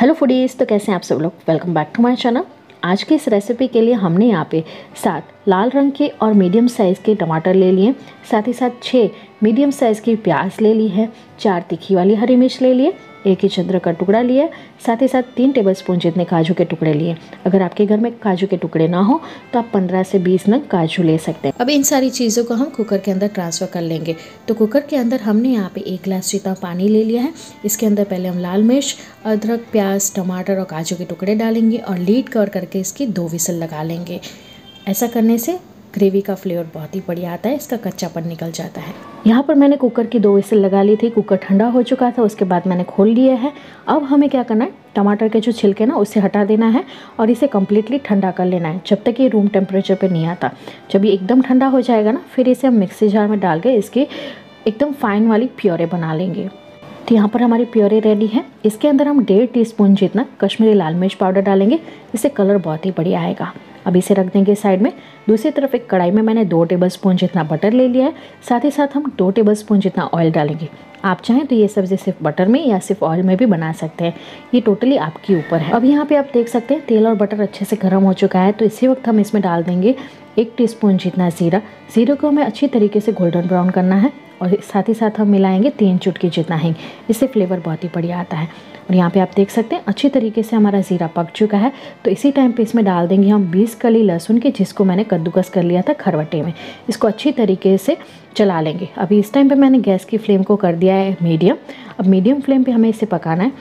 Hello foodies, तो कैसे हैं आप सब लोग। Welcome back to my channel. आज की इस रेसिपी के लिए हमने यहाँ पे 7 लाल रंग के और मीडियम साइज़ के टमाटर ले लिए, साथ ही साथ 6 मीडियम साइज़ की प्याज ले ली है, 4 तीखी वाली हरी मिर्च ले लिए, 1 इंच अदरक का टुकड़ा लिया, साथ ही साथ 3 टेबलस्पून जितने काजू के टुकड़े लिए। अगर आपके घर में काजू के टुकड़े ना हो तो आप 15 से 20 नग काजू ले सकते हैं। अब इन सारी चीज़ों को हम कुकर के अंदर ट्रांसफ़र कर लेंगे। तो कुकर के अंदर हमने यहाँ पे 1 गिलास जितना पानी ले लिया है। इसके अंदर पहले हम लाल मिर्च, अदरक, प्याज, टमाटर और काजू के टुकड़े डालेंगे और लीड कवर करके इसकी 2 विसल लगा लेंगे। ऐसा करने से ग्रेवी का फ्लेवर बहुत ही बढ़िया आता है, इसका कच्चापन निकल जाता है। यहाँ पर मैंने कुकर की 2 विसल लगा ली थी। कुकर ठंडा हो चुका था, उसके बाद मैंने खोल लिया है। अब हमें क्या करना है, टमाटर के जो छिलके ना उसे हटा देना है और इसे कम्प्लीटली ठंडा कर लेना है जब तक ये रूम टेम्परेचर पे नहीं आता। जब ये एकदम ठंडा हो जाएगा ना, फिर इसे हम मिक्सी जार में डाल के इसकी एकदम फाइन वाली प्योरे बना लेंगे। तो यहाँ पर हमारी प्योरे रेडी है। इसके अंदर हम 1.5 टीस्पून जितना कश्मीरी लाल मिर्च पाउडर डालेंगे, इससे कलर बहुत ही बढ़िया आएगा। अब इसे रख देंगे साइड में। दूसरी तरफ एक कढ़ाई में मैंने 2 टेबलस्पून जितना बटर ले लिया है, साथ ही साथ हम 2 टेबलस्पून जितना ऑयल डालेंगे। आप चाहें तो ये सब्ज़ी सिर्फ बटर में या सिर्फ ऑयल में भी बना सकते हैं, ये टोटली आपके ऊपर है। अब यहाँ पे आप देख सकते हैं तेल और बटर अच्छे से गर्म हो चुका है, तो इसी वक्त हम इसमें डाल देंगे 1 टीस्पून जितना ज़ीरा। ज़ीरे को हमें अच्छी तरीके से गोल्डन ब्राउन करना है और साथ ही साथ हम मिलाएंगे 3 चुटकी जितना हींग, इससे फ्लेवर बहुत ही बढ़िया आता है। और यहाँ पे आप देख सकते हैं अच्छी तरीके से हमारा ज़ीरा पक चुका है, तो इसी टाइम पे इसमें डाल देंगे हम 20 कली लहसुन की, जिसको मैंने कद्दूकस कर लिया था खरवटे में। इसको अच्छी तरीके से चला लेंगे। अभी इस टाइम पे मैंने गैस की फ्लेम को कर दिया है मीडियम। अब मीडियम फ्लेम पे हमें इसे पकाना है,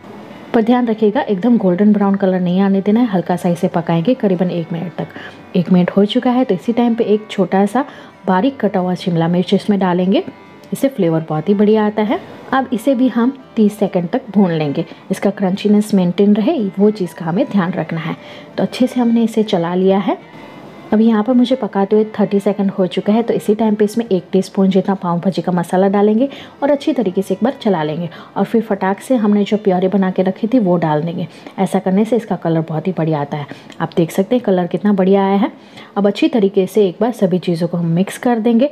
पर ध्यान रखिएगा एकदम गोल्डन ब्राउन कलर नहीं आने देना है, हल्का सा इसे पकाएंगे करीबन 1 मिनट तक। 1 मिनट हो चुका है, तो इसी टाइम पे एक छोटा सा बारीक कटा हुआ शिमला मिर्च इसमें डालेंगे, इससे फ्लेवर बहुत ही बढ़िया आता है। अब इसे भी हम 30 सेकंड तक भून लेंगे, इसका क्रंचीनेस मेंटेन रहे वो चीज़ का हमें ध्यान रखना है। तो अच्छे से हमने इसे चला लिया है। अब यहाँ पर मुझे पकाते हुए 30 सेकंड हो चुका है, तो इसी टाइम पे इसमें 1 टीस्पून जितना पाव भाजी का मसाला डालेंगे और अच्छी तरीके से एक बार चला लेंगे और फिर फटाक से हमने जो प्योरे बना के रखी थी वो डाल देंगे। ऐसा करने से इसका कलर बहुत ही बढ़िया आता है। आप देख सकते हैं कलर कितना बढ़िया आया है। अब अच्छी तरीके से एक बार सभी चीज़ों को हम मिक्स कर देंगे।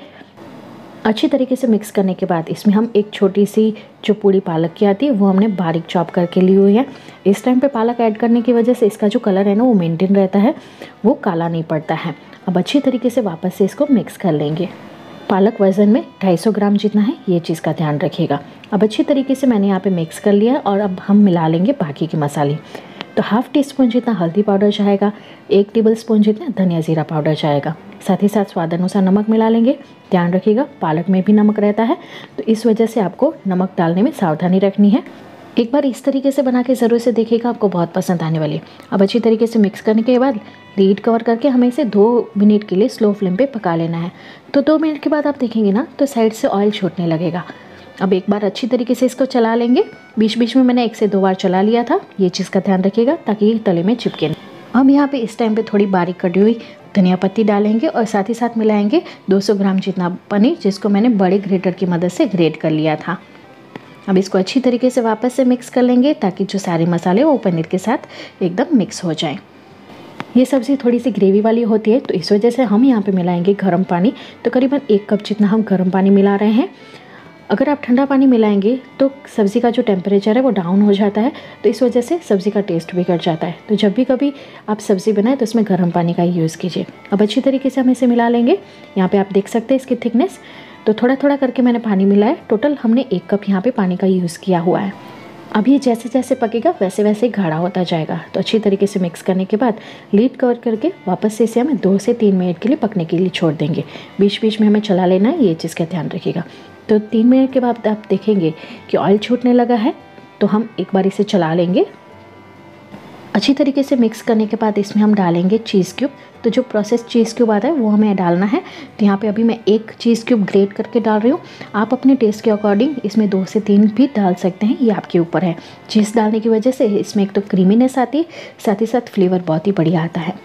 अच्छी तरीके से मिक्स करने के बाद इसमें हम एक छोटी सी जो पूरी पालक की आती है वो हमने बारीक चॉप करके ली हुई है। इस टाइम पे पालक ऐड करने की वजह से इसका जो कलर है ना वो मेंटेन रहता है, वो काला नहीं पड़ता है। अब अच्छी तरीके से वापस से इसको मिक्स कर लेंगे। पालक वज़न में 250 ग्राम जितना है, ये चीज़ का ध्यान रखिएगा। अब अच्छी तरीके से मैंने यहाँ पे मिक्स कर लिया और अब हम मिला लेंगे बाकी के मसाले। तो ½ टीस्पून जितना हल्दी पाउडर जाएगा, 1 टेबलस्पून जितना धनिया जीरा पाउडर जाएगा, साथ ही साथ स्वाद अनुसार नमक मिला लेंगे। ध्यान रखिएगा पालक में भी नमक रहता है, तो इस वजह से आपको नमक डालने में सावधानी रखनी है। एक बार इस तरीके से बना के ज़रूर से देखिएगा, आपको बहुत पसंद आने वाली है। अब अच्छी तरीके से मिक्स करने के बाद लीड कवर करके हमें इसे 2 मिनट के लिए स्लो फ्लेम पे पका लेना है। तो 2 मिनट के बाद आप देखेंगे ना तो साइड से ऑयल छूटने लगेगा। अब एक बार अच्छी तरीके से इसको चला लेंगे। बीच बीच में मैंने 1 से 2 बार चला लिया था, ये चीज़ का ध्यान रखिएगा ताकि ये तले में चिपके नहीं। हम यहाँ पे इस टाइम पे थोड़ी बारीक कटी हुई धनिया पत्ती डालेंगे और साथ ही साथ मिलाएंगे 200 ग्राम जितना पनीर, जिसको मैंने बड़े ग्रेटर की मदद से ग्रेट कर लिया था। अब इसको अच्छी तरीके से वापस से मिक्स कर लेंगे ताकि जो सारे मसाले वो पनीर के साथ एकदम मिक्स हो जाए। ये सब्ज़ी थोड़ी सी ग्रेवी वाली होती है, तो इस वजह से हम यहाँ पे मिलाएंगे गर्म पानी। तो करीबन 1 कप जितना हम गर्म पानी मिला रहे हैं। अगर आप ठंडा पानी मिलाएंगे तो सब्ज़ी का जो टेम्परेचर है वो डाउन हो जाता है, तो इस वजह से सब्ज़ी का टेस्ट बिगड़ जाता है। तो जब भी कभी आप सब्ज़ी बनाएं तो इसमें गर्म पानी का ही यूज़ कीजिए। अब अच्छी तरीके से हम इसे मिला लेंगे। यहाँ पे आप देख सकते हैं इसकी थिकनेस, तो थोड़ा थोड़ा करके मैंने पानी मिलाया। टोटल हमने 1 कप यहाँ पे पानी का यूज़ किया हुआ है। अब ये जैसे जैसे पकेगा वैसे वैसे गाढ़ा होता जाएगा। तो अच्छी तरीके से मिक्स करने के बाद लीड कवर करके वापस से इसे हमें 2 से 3 मिनट के लिए पकने के लिए छोड़ देंगे। बीच बीच में हमें चला लेना है, ये चीज़ का ध्यान रखिएगा। तो 3 मिनट के बाद आप देखेंगे कि ऑयल छूटने लगा है, तो हम एक बार इसे चला लेंगे। अच्छी तरीके से मिक्स करने के बाद इसमें हम डालेंगे चीज़ क्यूब। तो जो प्रोसेस चीज़ क्यूब आता है वो हमें डालना है। तो यहाँ पे अभी मैं 1 चीज़ क्यूब ग्रेट करके डाल रही हूँ। आप अपने टेस्ट के अकॉर्डिंग इसमें 2 से 3 भी डाल सकते हैं, ये आपके ऊपर है। चीज़ डालने की वजह से इसमें एक तो क्रीमीनेस आती है, साथ ही साथ फ्लेवर बहुत ही बढ़िया आता है।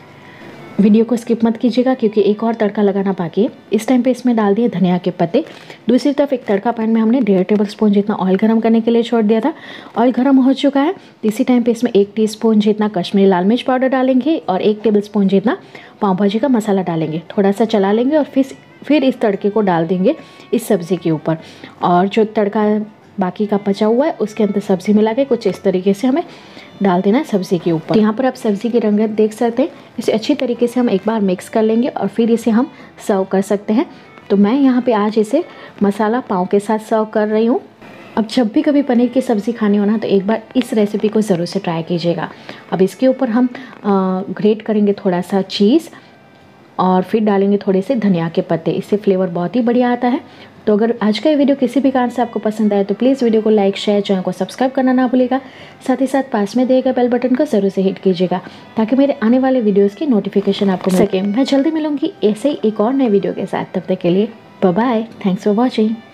वीडियो को स्किप मत कीजिएगा क्योंकि एक और तड़का लगाना बाकी है। इस टाइम पे इसमें डाल दिए धनिया के पत्ते। दूसरी तरफ एक तड़का पैन में हमने 1.5 टेबलस्पून जितना ऑयल गर्म करने के लिए छोड़ दिया था। ऑयल गर्म हो चुका है, इसी टाइम पे इसमें 1 टीस्पून जितना कश्मीरी लाल मिर्च पाउडर डालेंगे और 1 टेबलस्पून जितना पाव भाजी का मसाला डालेंगे। थोड़ा सा चला लेंगे और फिर इस तड़के को डाल देंगे इस सब्ज़ी के ऊपर। और जो तड़का बाकी का बचा हुआ है उसके अंदर सब्ज़ी मिला के कुछ इस तरीके से हमें डाल देना है सब्ज़ी के ऊपर। यहाँ पर आप सब्ज़ी की रंगत देख सकते हैं। इसे अच्छी तरीके से हम एक बार मिक्स कर लेंगे और फिर इसे हम सर्व कर सकते हैं। तो मैं यहाँ पे आज इसे मसाला पाव के साथ सर्व कर रही हूँ। अब जब भी कभी पनीर की सब्ज़ी खानी हो ना तो एक बार इस रेसिपी को ज़रूर से ट्राई कीजिएगा। अब इसके ऊपर हम ग्रेट करेंगे थोड़ा सा चीज़ और फिर डालेंगे थोड़े से धनिया के पत्ते। इससे फ्लेवर बहुत ही बढ़िया आता है। तो अगर आज का ये वीडियो किसी भी कारण से आपको पसंद आए तो प्लीज़ वीडियो को लाइक, शेयर, चैनल को सब्सक्राइब करना ना भूलिएगा। साथ ही साथ पास में दिए गए बेल बटन को ज़रूर से हिट कीजिएगा ताकि मेरे आने वाले वीडियोज़ की नोटिफिकेशन आपको मिल सके। मैं जल्दी मिलूँगी ऐसे ही एक और नए वीडियो के साथ। तब तक के लिए bye bye. Thanks for watching.